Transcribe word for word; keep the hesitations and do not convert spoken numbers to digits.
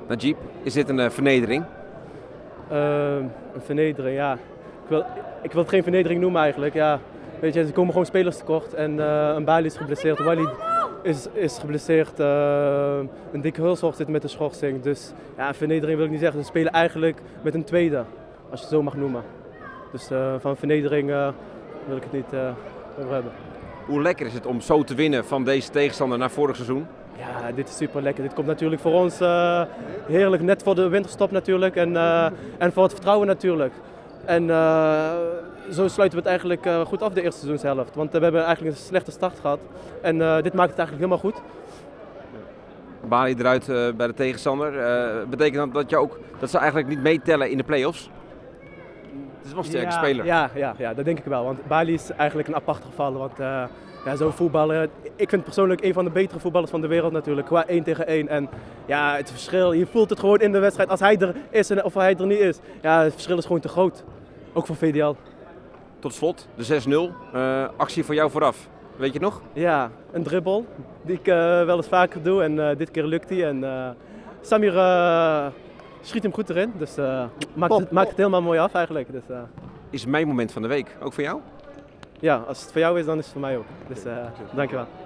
Najib, is dit een uh, vernedering? Uh, een vernedering, ja. Ik wil, ik wil het geen vernedering noemen eigenlijk. Ja. Weet je, er komen gewoon spelers tekort en uh, een Bali is geblesseerd, Wally is, is geblesseerd, uh, een dikke Hulshorst zit met een schorsing. Dus ja, een vernedering wil ik niet zeggen. Ze spelen eigenlijk met een tweede, als je het zo mag noemen. Dus uh, van vernedering uh, wil ik het niet uh, over hebben. Hoe lekker is het om zo te winnen van deze tegenstander na vorig seizoen? Ja, dit is super lekker. Dit komt natuurlijk voor ons uh, heerlijk, net voor de winterstop natuurlijk en, uh, en voor het vertrouwen natuurlijk. En uh, zo sluiten we het eigenlijk uh, goed af de eerste seizoenshelft. Want uh, we hebben eigenlijk een slechte start gehad. En uh, dit maakt het eigenlijk helemaal goed. Bali eruit uh, bij de tegenstander. Uh, betekent dat dat, je ook, dat ze eigenlijk niet meetellen in de play-offs? Het is nog een sterke ja, speler. Ja, ja, ja, dat denk ik wel. Want Bali is eigenlijk een apart geval. Want uh, ja, zo'n voetballer, ik vind persoonlijk een van de betere voetballers van de wereld natuurlijk. Qua één tegen één. En ja, het verschil, je voelt het gewoon in de wedstrijd als hij er is en of hij er niet is. Ja, het verschil is gewoon te groot. Ook voor V D L. Tot slot, de zes nul. Uh, actie voor jou vooraf. Weet je nog? Ja, een dribbel die ik uh, wel eens vaker doe en uh, dit keer lukt hij. En uh, Samir uh, schiet hem goed erin, dus uh, maakt, Pop, het, maakt het helemaal mooi af eigenlijk. Dus, uh, is mijn moment van de week ook voor jou? Ja, als het voor jou is, dan is het voor mij ook. Dus uh, dankjewel.